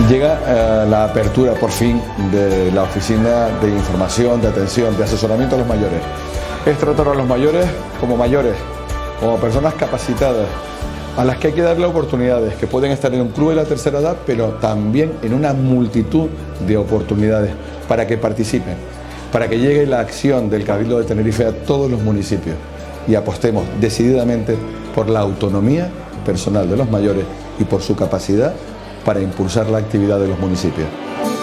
Llega la apertura por fin de la Oficina de Información, de Atención, de Asesoramiento a los Mayores. Es tratar a los mayores, como personas capacitadas, a las que hay que darle oportunidades, que pueden estar en un club de la tercera edad, pero también en una multitud de oportunidades para que participen, para que llegue la acción del Cabildo de Tenerife a todos los municipios y apostemos decididamente por la autonomía personal de los mayores y por su capacidad para impulsar la actividad de los municipios.